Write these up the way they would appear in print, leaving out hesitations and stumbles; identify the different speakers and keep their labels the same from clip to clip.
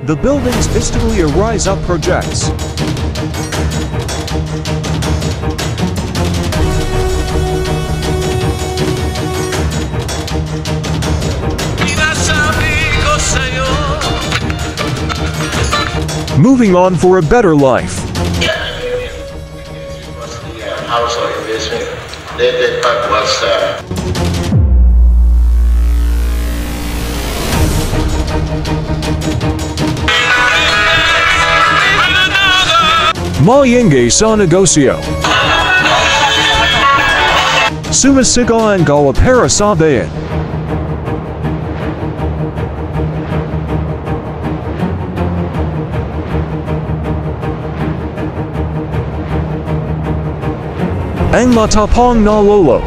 Speaker 1: The buildings Istanbul Rise Up projects. Moving on for a better life.
Speaker 2: House of investment. That part was
Speaker 1: Mayenge sa negosyo. Sumasigaw ang gawa para sa bayan. Ang matapang na lolo.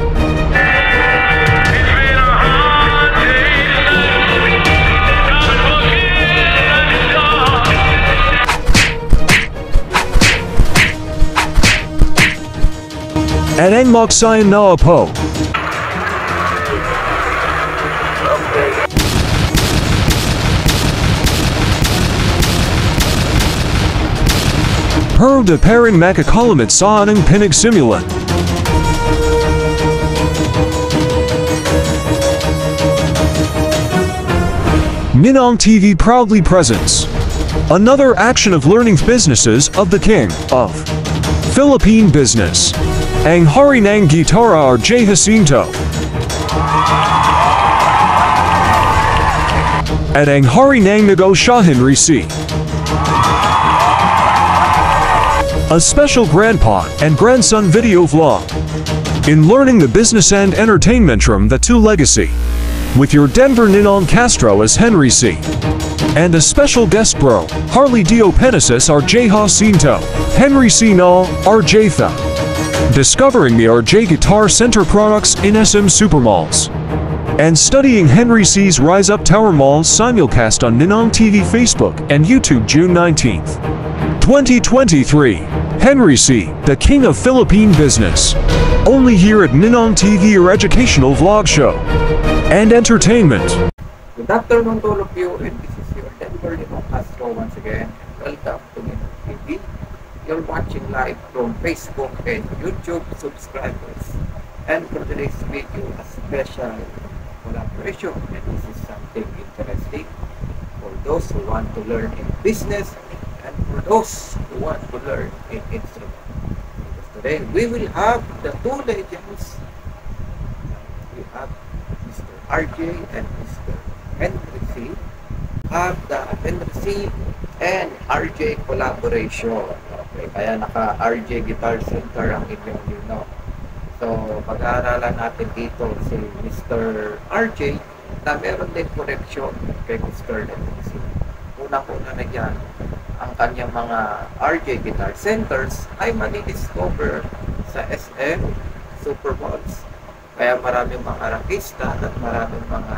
Speaker 1: At ang magsayan na apo. Pero de parin makakalamit sa anong pinagsimulan. Ninong TV proudly presents another action of learning businesses of the King of Philippine Business. Ang hari ng gitara RJ Jacinto. At ang hari ng negosyo Henry C. A special grandpa and grandson video vlog. In learning the business and entertainment from the two legacy. With your Denver Ninong Castro as Henry C. And a special guest bro, Harley Dio Penesis RJ Jacinto. Henry C. No, RJ Tha. Discovering the RJ Guitar Center products in SM Supermalls. And studying Henry C's Rise Up Tower Malls simulcast on Ninong TV Facebook and YouTube June 19th, 2023. Henry C., the King of Philippine Business. Only here at Ninong TV, your educational vlog show and entertainment.
Speaker 3: Good afternoon to all of you, and this is your Denver Ninong Castro once again. Welcome to Ninong TV. You're watching live from Facebook and YouTube subscribers. And for today's video, a special collaboration, and this is something interesting for those who want to learn in business and for those who want to learn in instrument. Because today we will have the two legends. We have Mr. RJ and Mr. Henry C. Have the Henry C and RJ collaboration. Okay, kaya naka RJ Guitar Center ang inyong nino. So, pag-aaralan natin dito si Mr. RJ na meron din connection kay Mr. Henry C. Unang-una na yan, ang kanyang mga RJ Guitar Centers ay mani-discover sa SM Supermalls. Kaya maraming mga artista at maraming mga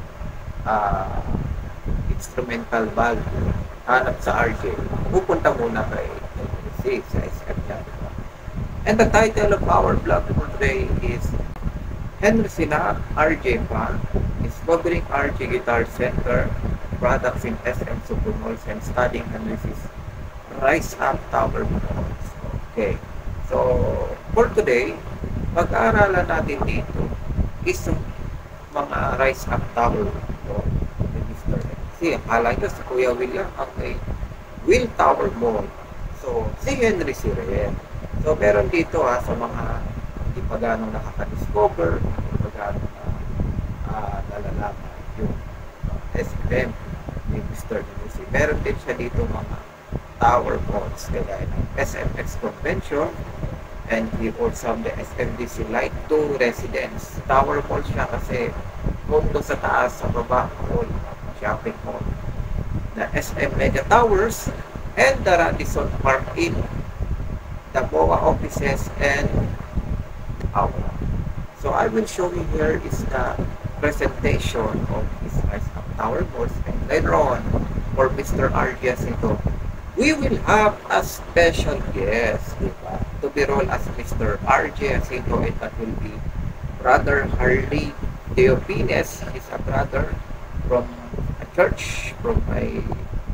Speaker 3: instrumental band hanap sa RJ. Pupunta muna kay Henry C sa SM yan. And the title of our vlog for today is Henry C na RJ Fan is covering RJ Guitar Center products in SM Supermalls and studying Henry C's Rise Up Tower Malls. Okay. So, for today, pag-aaralan natin dito is yung mga Rise Up Tower Mall ni Mr. Henry C. Akala nyo si Kuya William ang may Will Tower Mall. So, si Henry C rin. So, meron dito sa mga hindi pa ganong nakaka-discover, hindi pa ganong nalalaman yung SM ni Mr. Henry C. Meron din siya dito mga tower malls kagaya ng SMX Convention and we also have the SMDC Light 2 Residence. Tower mall siya kasi mundo sa taas, sa baba, mall, shopping mall na SM Mega Towers and the Radisson Park Inn, the BOA offices and Aula. So I will show you here is the presentation of this Rise Up Tower malls, and later on for Mr. RJ Jacinto, we will have a special guest, diba? To be role as Mr. RJ Jacinto, and that will be Brother Harley Dio Penesis. He's a brother from a church, from my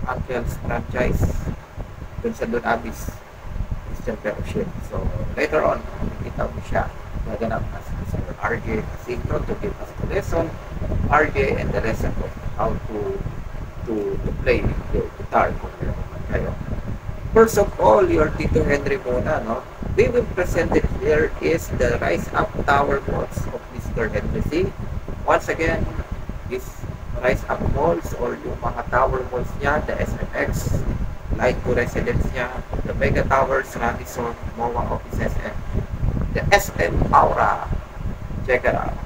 Speaker 3: uncle's franchise dun sa Don Abbey's Christian Fellowship. So, later on, nakita mo siya naganap as Mr. RJ Jacinto to give us the lesson, RJ and the lesson of how to play the guitar kung meron man kayo. First of all, your Tito Henry muna, no? We will present it here is the Rise Up Tower Malls of Mr. Henry C. Once again, this Rise Up Malls or yung mga tower malls niya, the SMX, Light to Residence niya, the Mega Towers, Radisson, MOA offices, and the SM Aura. Check it out.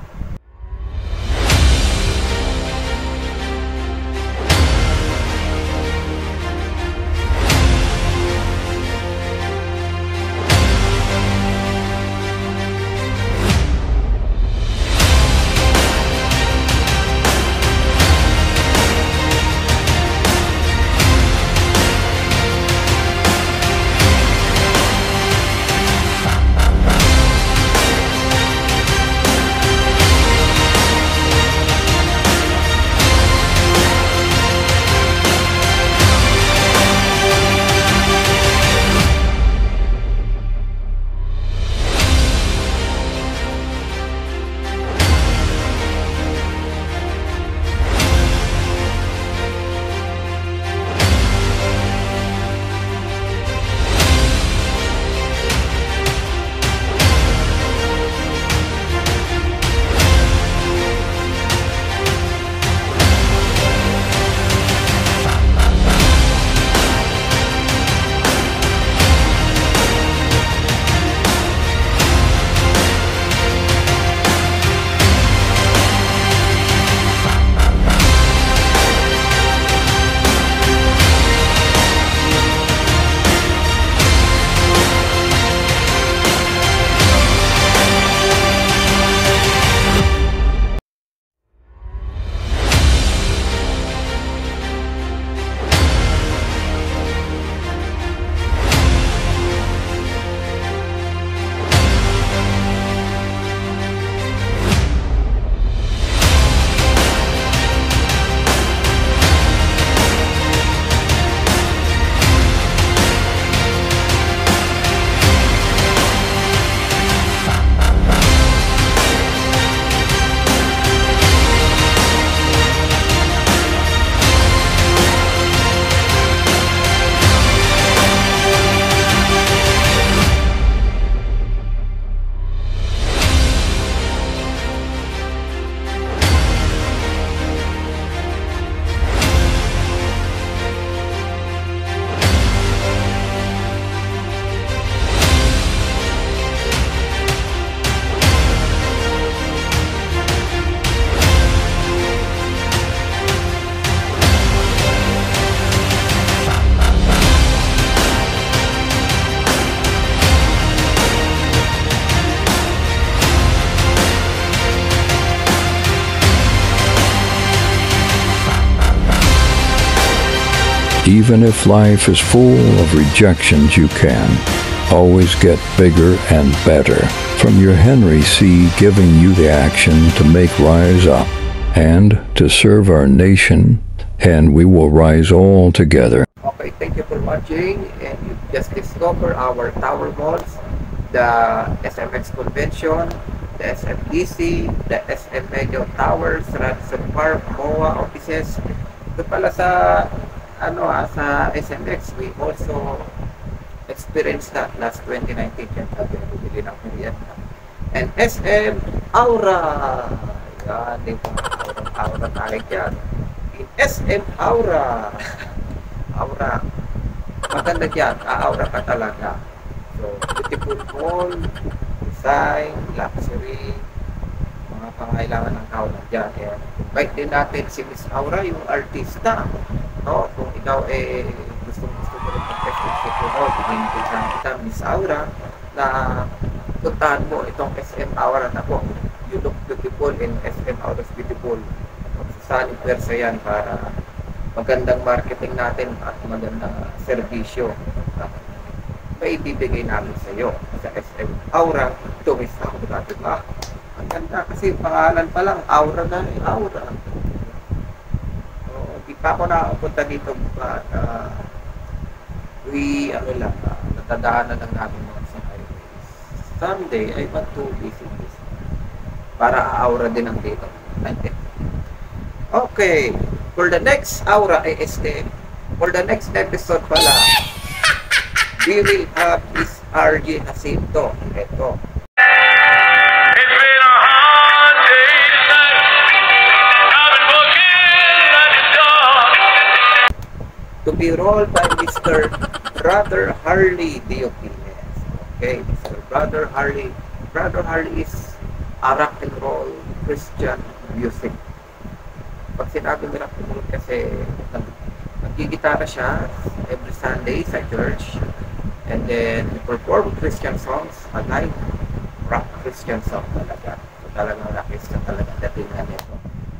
Speaker 4: Even if life is full of rejections, you can always get bigger and better. From your Henry C. giving you the action to make Rise Up and to serve our nation, and we will rise all together.
Speaker 3: Okay, thank you for watching, and you just discover our tower malls, the SMX Convention, the SMDC, the SM Mega Towers, Radisson Park, MOA offices. Ito pala sa sa SMX, we also experienced that last 2019 yan, sabi na bumili ng merienda. And SM Aura, yan, di ba, Aura tayo dyan. In SM Aura, Aura, maganda dyan, Aura ka talaga. So, beautiful mall, design, luxury, mga pangailangan ng tao na dyan. And invite din natin si Miss Aura, yung artista. No, kung ikaw gusto mo rin mag-festival ko, no, pinag-invite kita, Miss Aura, na puntahan mo itong SM Aura na po. You look beautiful in SM Aura's beautiful. Magsasali pwersa yan para magandang marketing natin at magandang serbisyo na may ibibigay namin sa iyo sa SM Aura. Ito, Miss Aura, diba? Ang ganda kasi pangalan pa lang, Aura na, Aura. pa ako nakapunta dito, but natadaanan lang namin mga sa highways. Someday, I want to visit this para aura din ang dito. Okay, for the next aura for the next episode pala, we will have this RJ Jacinto. Ito.
Speaker 5: It's been a hard day tonight. I've been working like a dog.
Speaker 3: To be rolled by Mr. Brother Harley Diopines. Okay, Mr. Brother Harley. Brother Harley is a rock and roll Christian music. Pag sinabi ng rock and roll kasi nagigitara siya every Sunday sa church, and then perform Christian songs, live rock Christian song talaga. So talagang rockista talaga datingan nito.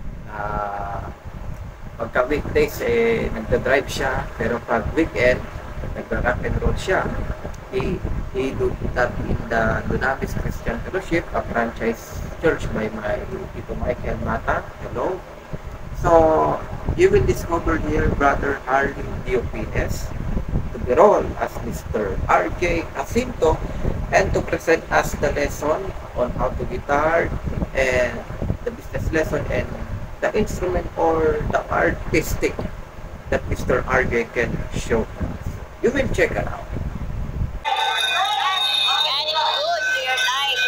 Speaker 3: Pagka weekdays nagda-drive siya, pero pag weekend nagra-rock and roll siya. He do that in the Dunamis Christian Fellowship, a franchise church by my Tito Michael Mata. Hello. So you will discover here Brother Harley Diopines to be role as Mr. RJ Jacinto and to present us the lesson on how to guitar and the business lesson and the instrument or the artistic that Mr. RJ can show us. You will check it out.
Speaker 6: And it's good to your life.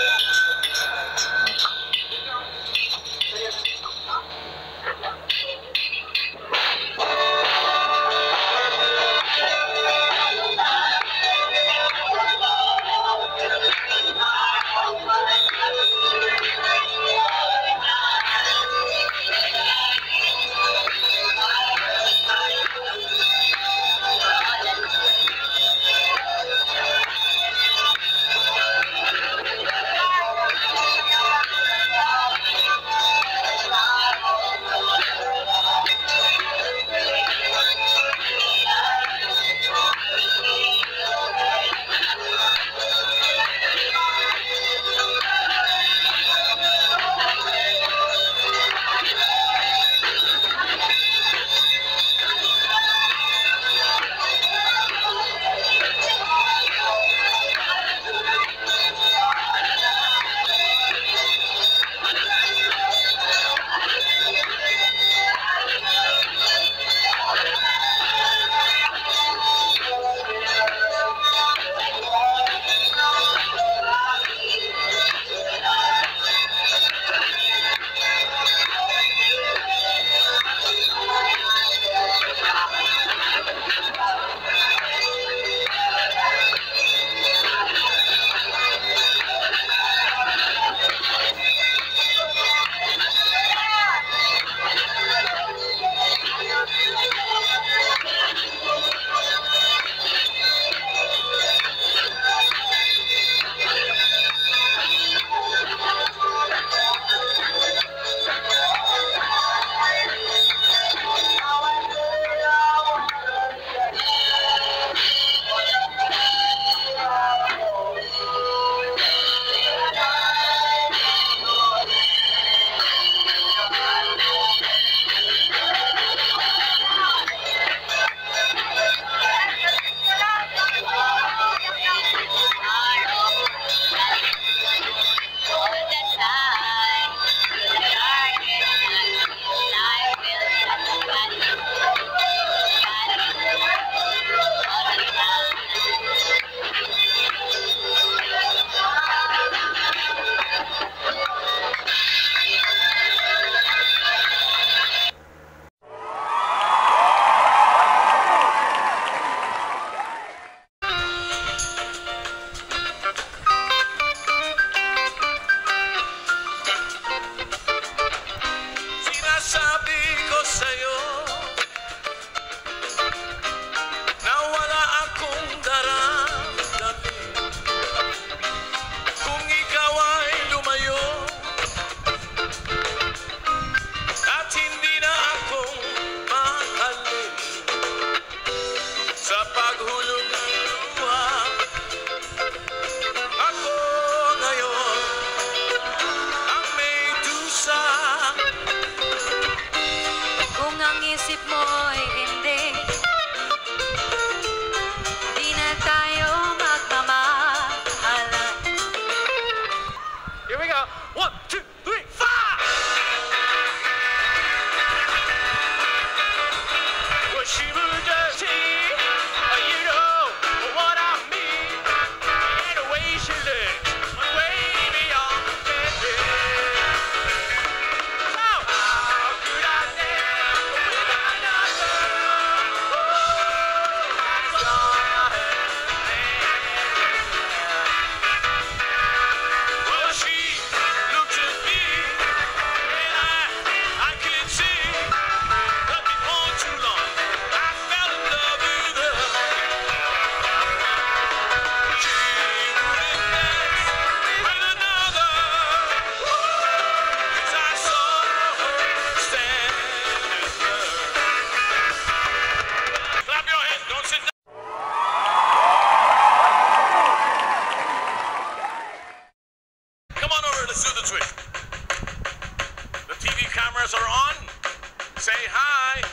Speaker 5: cameras are on. Say hi.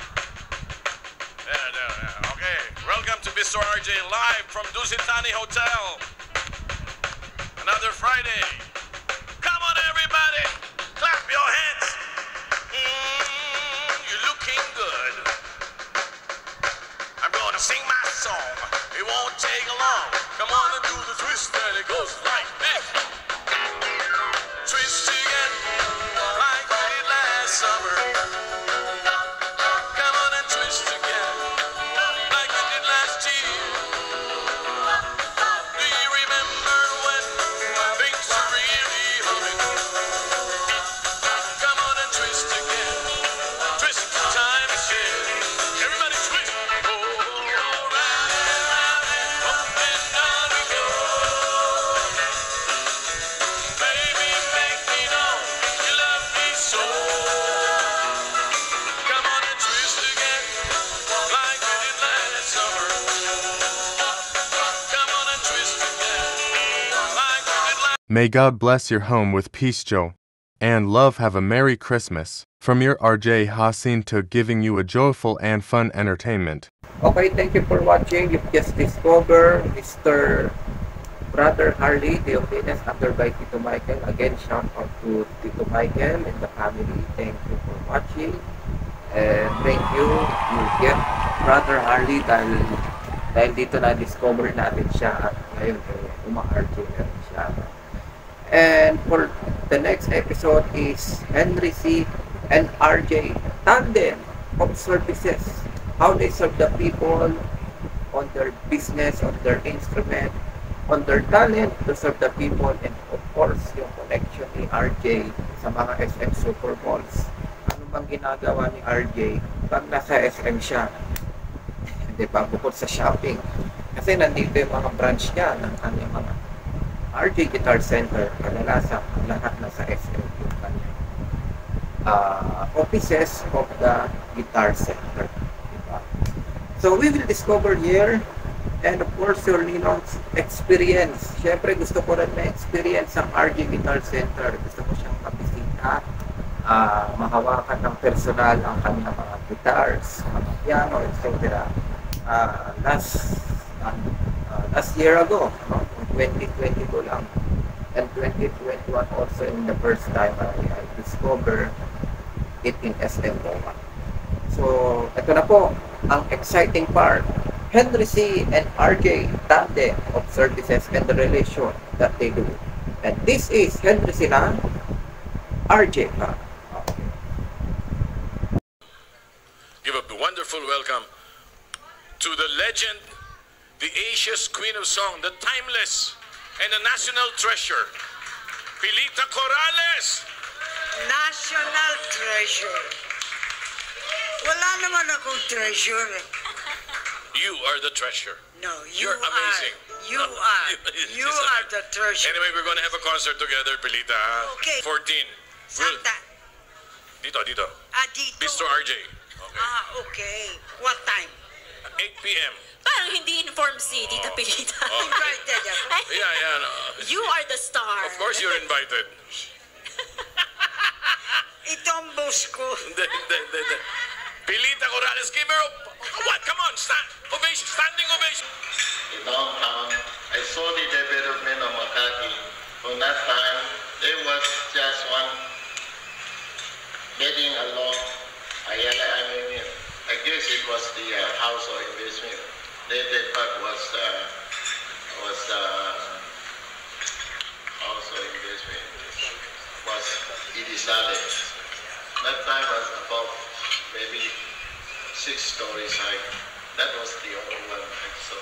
Speaker 5: Yeah. Okay. Welcome to Mr. RJ live from Dusitani Hotel. Another Friday. Come on, everybody. Clap your hands. You're looking good. I'm going to sing my song. It won't take long. Come on and do the twist and it goes like this. Twist again like we did last summer. Come on and twist again like we did last year. Do you remember when things were really humming? Come on and twist again. Twist the time is here. Everybody twist. Oh, round and round and up and down we go. Baby, make me know you love me so. Come on and twist again like we did last summer. Come on and twist again like we did last.
Speaker 7: May God bless your home with peace, Joe, and love. Have a Merry Christmas. From your RJ Hasin to giving you a joyful and fun entertainment.
Speaker 3: Okay, thank you for watching. You've just discovered Mr. Brother Harley Teofinas, under by Tito Michael. Again, shout out to Tito Michael and the family. Thank you for watching. And thank you. You get Brother Harley dahil dito na-discover natin siya at ngayon uma-RJ na rin siya. And for the next episode is Henry C. and RJ tandem of services. How they serve the people on their business, on their instrument, on their talent to serve the people, and of course, yung connection ni RJ sa mga SM Super Balls. Ano bang ginagawa ni RJ pag nasa SM siya? Di ba? Bukod sa shopping. Kasi nandito yung mga branch niya ng kanyang mga RJ Guitar Center. Kadalasan, lahat nasa SM yung kanyang offices of the Guitar Center. Diba? So we will discover here, and of course your Ninong's experience. Siyempre gusto ko rin ma-experience ang RJ Guitar Center. Gusto ko siyang mabisita, mahawakan ng personal ang kanyang mga guitars, mga piano, etc. Last year ago, no? 2022 lang, and 2021 also, in the first time I discovered it in SM Roma. So, ito na po ang exciting part. Henry C. and RJ tandem of services and the relation that they do. And this is Henry C. na RJ na.
Speaker 5: Give a wonderful welcome to the legend, the Asia's queen of song, the timeless and the national treasure, Pilita Corrales.
Speaker 8: National treasure. Wala naman akong treasure.
Speaker 5: You are the treasure.
Speaker 8: No,
Speaker 5: You're amazing.
Speaker 8: You are. You are the treasure.
Speaker 5: Anyway, we're going to have a concert together, Pilita.
Speaker 8: Okay.
Speaker 5: 14.
Speaker 8: Santa.
Speaker 5: Dito.
Speaker 8: Dito.
Speaker 5: Mr. RJ. Okay.
Speaker 8: Okay. What time?
Speaker 5: 8 p.m.
Speaker 9: Parang hindi informed si Tita Pilita.
Speaker 8: Invited ako.
Speaker 5: Yeah. No.
Speaker 9: You are the star.
Speaker 5: Of course you're invited.
Speaker 8: Ito ang boss ko.
Speaker 5: Pilita Corrales, give her what? Come on, ovation, standing ovation.
Speaker 2: In downtown, I saw the development of Makati. From that time, there was just one getting along. I guess it was the house of investment. That part was house of investment. Was decided. That time was about maybe 6 stories high. That was the only one I saw.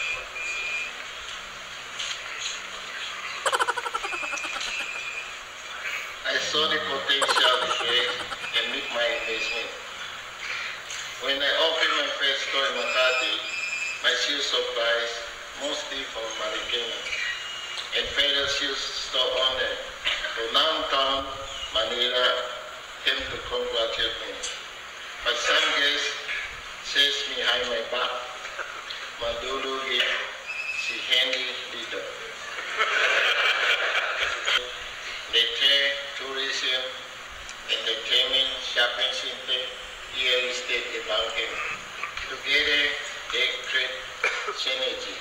Speaker 2: I saw the potential here and make my investment. When I opened my first store in Makati, my shoes supplies mostly from Marikina and further shoes store owner from downtown Manila came to congratulate me. But some guys says behind my back, Madulugi si Henry dito. Later, tourism entertainment, shopping center, real estate about him. Together, they create synergy.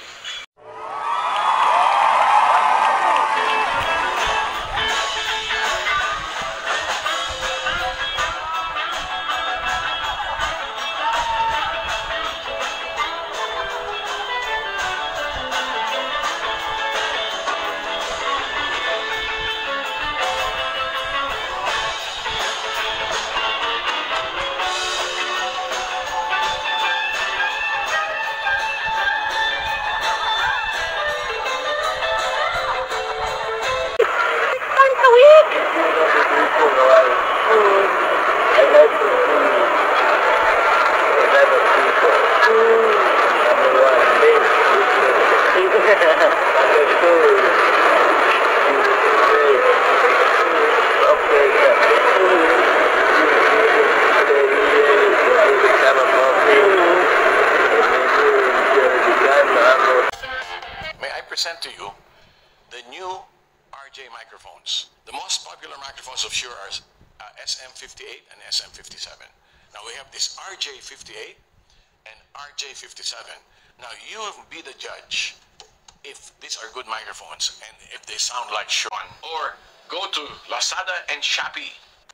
Speaker 5: May I present to you the new RJ microphones. The most popular microphones of Shure are SM58 and SM57. Now we have this RJ58 and RJ57. Now you be the judge if these are good microphones and if they sound like Sean. Or go to Lazada and Shopee.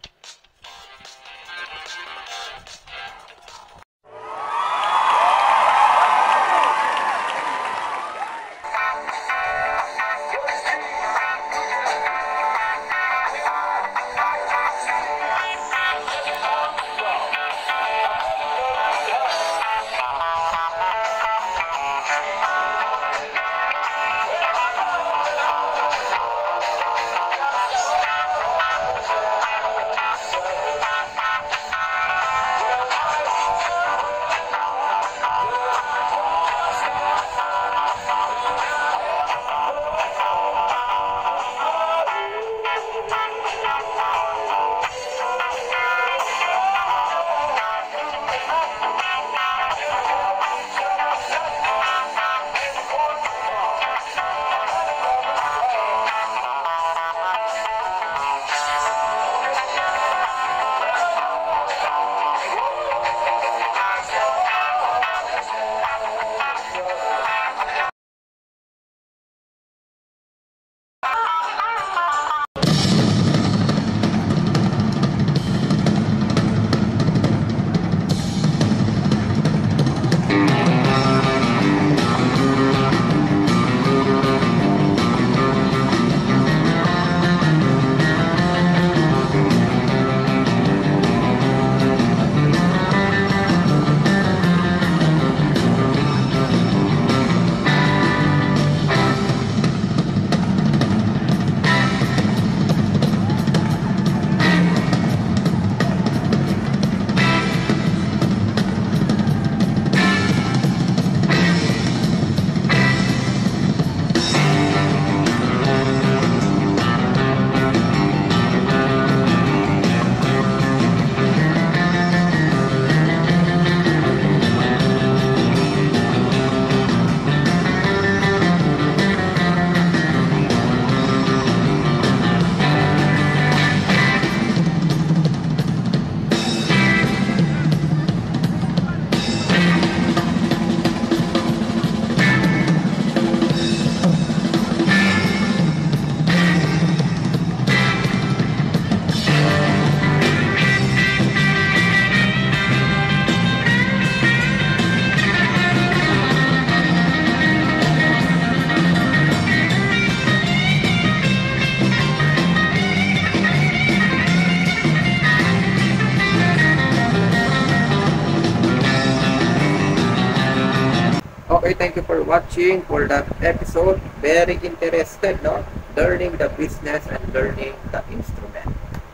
Speaker 3: Okay, thank you for watching for that episode. Very interested, no? Learning the business and learning the instrument.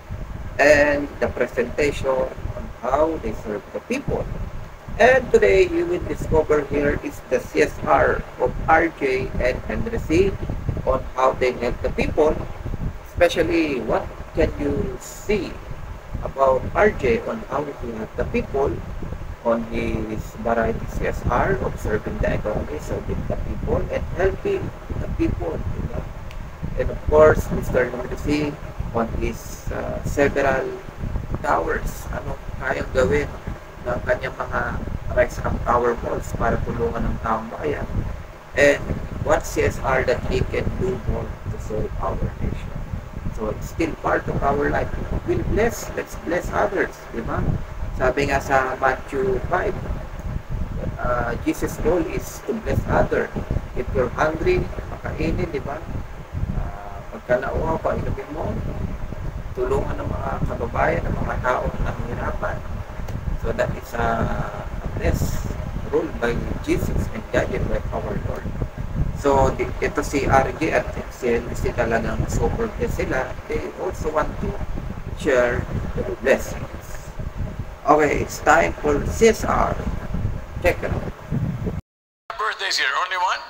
Speaker 3: And the presentation on how they serve the people. And today you will discover here is the CSR of RJ and Henry C on how they help the people. Especially what can you see about RJ on how to help the people on his variety CSR of serving the economy, serving the people, and helping the people. You know? And of course, Mr. Henry C on his several towers. Ano kayang gawin ng kanyang mga Rex Camp Tower malls para tulungan ng taong bayan. And what CSR that he can do more to serve our nation. So it's still part of our life. We'll bless, let's bless others, di ba? Sabi nga sa Matthew 5, Jesus' goal is to bless others. If you're hungry, makainin, di ba? Pagka nauhaw pa, inumin mo. Tulungan ng mga kababayan, ng mga tao na nahihirapan. So that is a blessed rule by Jesus and guided by our Lord. So ito si RJ at si LC talagang super blessed sila. They also want to share their blessings. Okay, it's time for CSR. Check it out.
Speaker 5: Birthdays here, only one?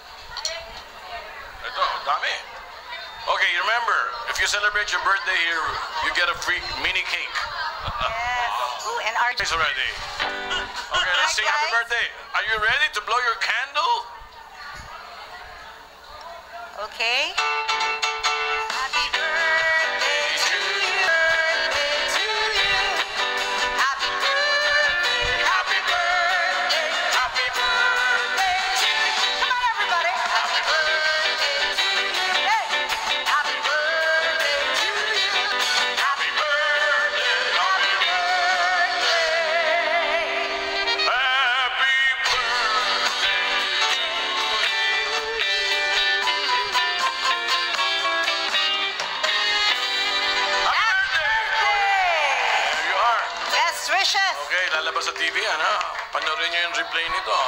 Speaker 5: Ito, dami. Okay, remember, if you celebrate your birthday here, you get a free mini cake.
Speaker 8: Ooh, and RJ.
Speaker 5: It's already. Okay, let's sing happy birthday. Are you ready to blow your candle?
Speaker 8: Okay. Happy birthday to you. Birthday to you. Happy birthday. Happy birthday. Happy birthday to you. Come on, everybody. Happy birthday to you. Hey. Happy birthday to you. Happy birthday. Happy birthday.
Speaker 5: Happy There you are.
Speaker 8: Best wishes.
Speaker 5: Okay, lalabas sa TV yan ha. Panoorin nyo yung replay nito.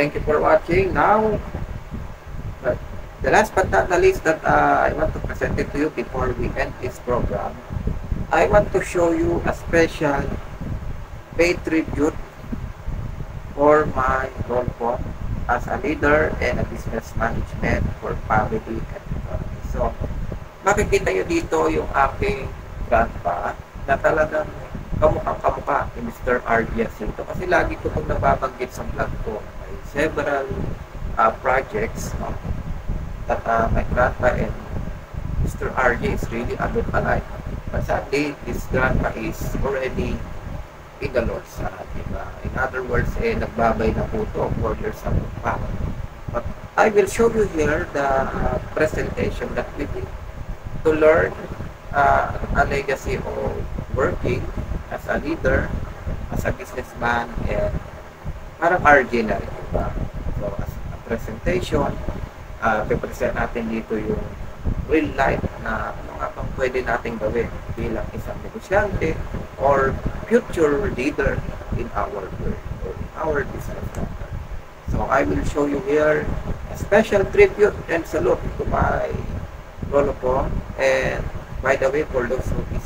Speaker 3: thank you for watching. Now, the last but not the least that I want to present it to you before we end this program, I want to show you a special pay tribute for my role po as a leader and a business management for family and economy. So, makikita nyo dito yung aking grandpa na talagang kamukha ni Mr. R.J. Jacinto kasi lagi ko itong nababanggit sa vlog ko. May several projects that my grandpa and Mr. R.J. is really a look alike. But sadly, this grandpa is already in the Lord's side. Diba? In other words, nagbabay na po ito 4 years ago pa. But I will show you here the presentation that we did to learn a legacy of working as a leader, as a businessman, and parang RJ na rin, diba? So, as a presentation, pipresent natin dito yung real life na ano nga bang pwede natin gawin bilang isang negosyante or future leader in our world or in our business sector. So, I will show you here a special tribute and salute to my lolo po. And by the way, for those who is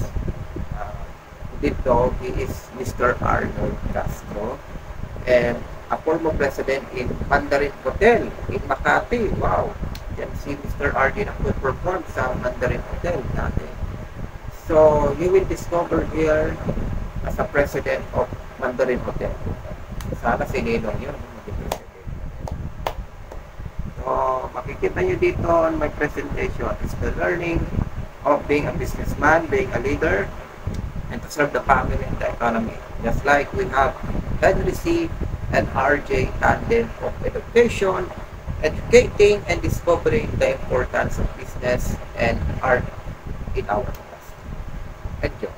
Speaker 3: dito, he is Mr. Arnold Castro and a former president in Mandarin Hotel in Makati. Wow! Yan si Mr. RJ na perform sa Mandarin Hotel natin. So, you will discover here as a president of Mandarin Hotel. Sana si Ninong yun. So, makikita nyo dito on my presentation is the learning of being a businessman, being a leader, and to serve the family and the economy. Just like we have Henry C. and RJ tandem of education, educating and discovering the importance of business and art in our class. Enjoy.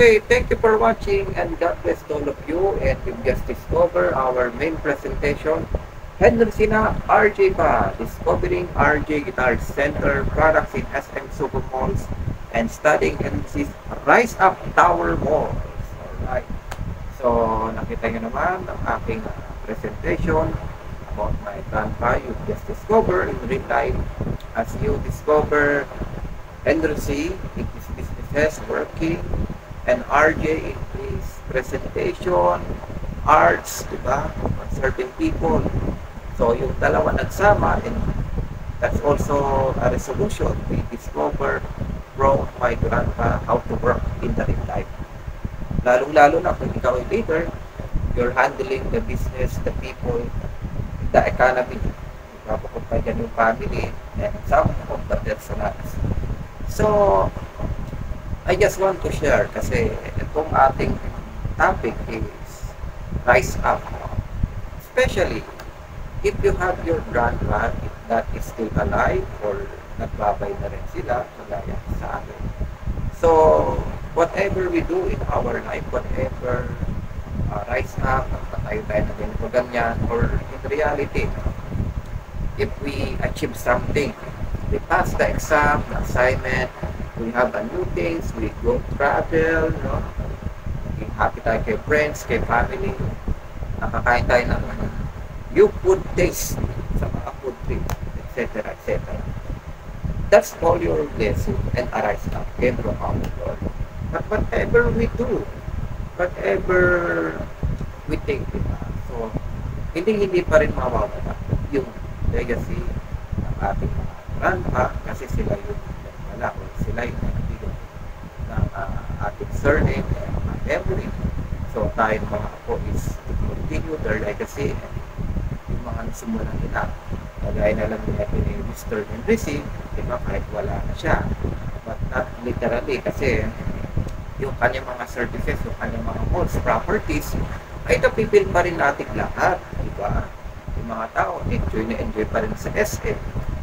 Speaker 3: Okay, thank you for watching and God bless to all of you. And you've just discovered our main presentation. Henry Sina, RJ Pa, discovering RJ Guitar Center products in SM Super Malls and studying Henry's Rise Up Tower Malls. Alright. So, nakita nyo naman ang aking presentation about my grandpa you just discovered in real life as you discover Henry C. in his businesses working and RJ in his presentation, arts, diba? Serving people. So, yung dalawa nagsama and that's also a resolution we discover from my grandpa how to work in the real life. Lalong-lalo na kung ikaw ay leader, you're handling the business, the people, the economy. Kapag pa dyan yung family and some of the personals. So, I just want to share kasi itong ating topic is rise up. Especially, if you have your grandma that is still alive or nagbabay na rin sila, kagaya sa akin. So, whatever we do in our life, whatever rise up, tayo na ganito ganyan, or in reality, if we achieve something, we pass the exam, the assignment, we have a new things, we go travel, no? Maging happy tayo kay friends, kay family, nakakain tayo ng new food taste sa mga food trip, etc. etc. That's all your blessing and arise up, came from our Lord. But whatever we do, whatever we think, so hindi pa rin mawawala yung legacy ng ating mga grandpa kasi sila yung wala o sila yung nabigyan ng ating surname and memory. So tayo mga apo is to continue their legacy and yung mga nasimulan nila. Kagaya na lang nila ni Mr. Henry C, diba, kahit wala na siya. But not literally kasi yung kanyang mga services, yung kanyang mga malls, properties, ay napipil pa rin natin lahat. Diba? Yung mga tao, enjoy na enjoy pa rin sa SM.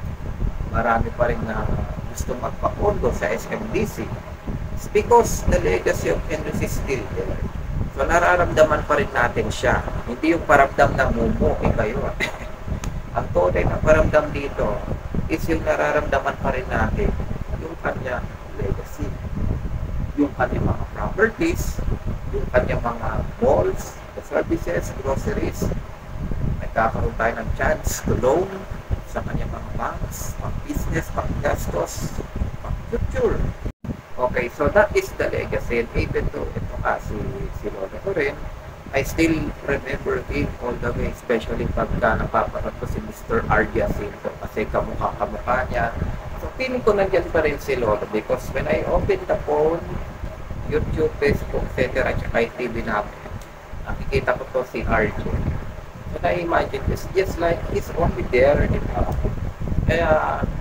Speaker 3: Marami pa rin na gusto magpa-condo sa SMDC. It's because the legacy of Henry C is still there. So nararamdaman pa rin natin siya. Hindi yung paramdam na mumuki kayo. Ang tunay na paramdam dito is yung nararamdaman pa rin natin yung kanyang legacy, yung kanyang mga properties, yung kanyang mga malls, the services, groceries. Nagkakaroon tayo ng chance to loan sa kanyang mga banks, pang business, pang gastos, pang future. Okay, so that is the legacy. And even though ito kasi si Lola ko rin, I still remember him all the way, especially pagka napapanood ko si Mr. R. Jacinto kasi kamukha niya. So feeling ko nandiyan pa rin si Lolo because when I open the phone, YouTube, Facebook, etc. at saka TV namin, nakikita ko to si RJ. So na-imagine, it's just like he's only there, diba? Kaya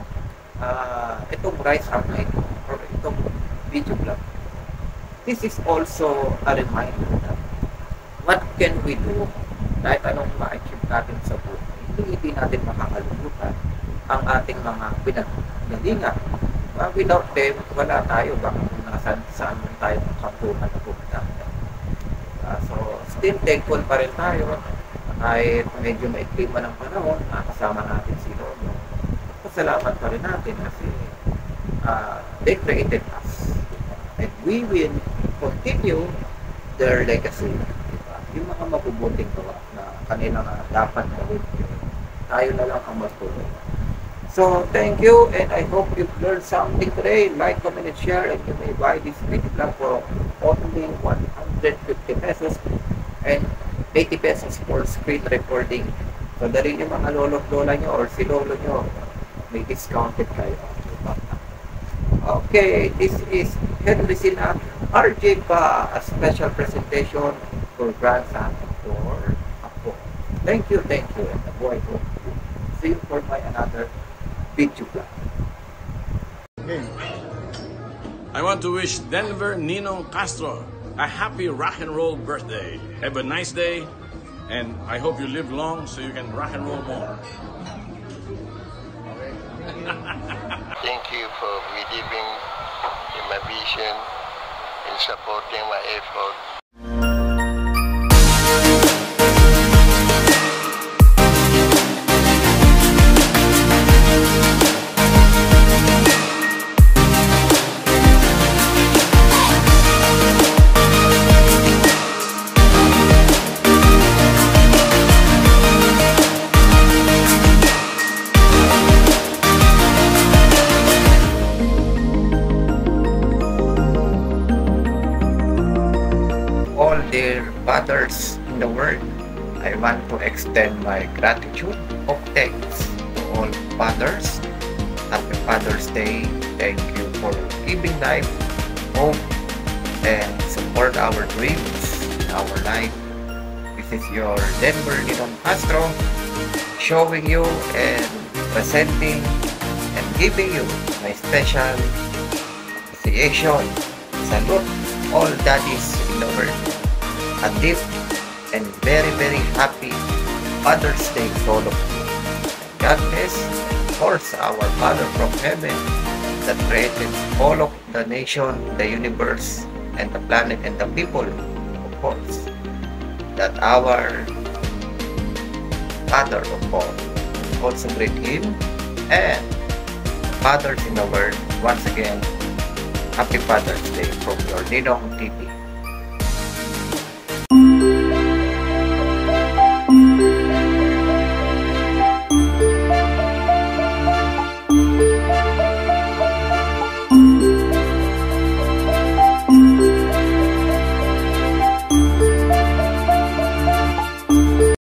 Speaker 3: itong Rise Up na ito, or itong video blog, this is also a reminder that what can we do kahit anong ma-achieve natin sa buhay. Hindi natin makakalimutan ang ating mga pinagalingan. Without them, wala tayo. Baka kung saan tayo makapunta na pumunta. So, still thankful pa rin tayo. Kahit medyo maikli man ang panahon, nakasama natin si Lolo. Pasalamat pa rin natin kasi they created us. And we will continue their legacy. Yung mga mabubuting gawa na kanila dapat gawin, tayo na lang ang magtuloy. So, thank you and I hope you've learned something today. Like, comment, and share, and you may buy this video blog for only 150 pesos and 80 pesos for screen recording. So, dali yung mga lolo-lola nyo or si lolo nyo, may discounted kayo. Okay, this is Henry Sina, RJ Pa, a special presentation for grandson for Apo. Thank you, and the boy hope you. See you for my another video vlog.
Speaker 5: I want to wish Denver Ninong Castro a happy rock and roll birthday. Have a nice day, and I hope you live long so you can rock and roll more.
Speaker 2: Thank you for believing in my vision and supporting my effort.
Speaker 3: All dear fathers in the world, I want to extend my gratitude of thanks to all fathers. Happy Father's Day. Thank you for giving life, hope, and support our dreams in our life. This is your Denver Ninong Castro showing you and presenting and giving you my special appreciation. Salute all daddies in the world. A deep and very happy Father's Day to all of you. God bless, of course, our Father from heaven that created all of the nation, the universe, and the planet and the people, of course. That our Father of all also greet Him, and fathers in the world, once again, Happy Father's Day from your Ninong TV.